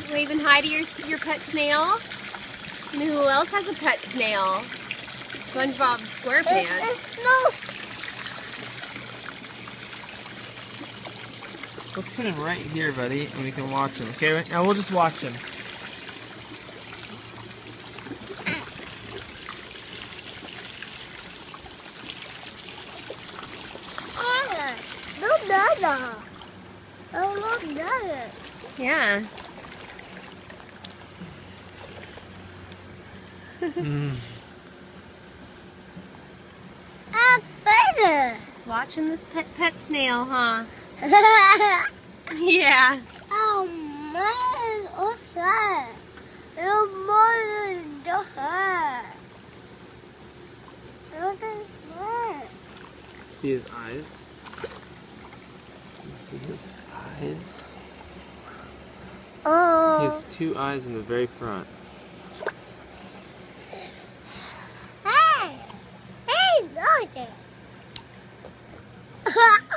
Waving hi to your pet snail. And who else has a pet snail? SpongeBob SquarePants. Let's put him right here, buddy, and we can watch him. Okay, now we'll just watch him. Yeah. Just watching this pet snail, huh? Yeah. Oh man, what's that? Little more than that. Look at that. See his eyes? You see his eyes? Oh. He has 2 eyes in the very front. Hey! Hey, look!